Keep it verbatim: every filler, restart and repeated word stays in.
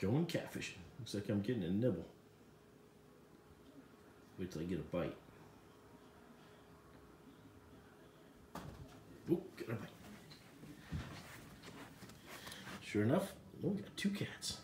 Going catfishing. Looks like I'm getting a nibble. Wait till I get a bite. Oop, got a bite. Sure enough, oh, we got two cats.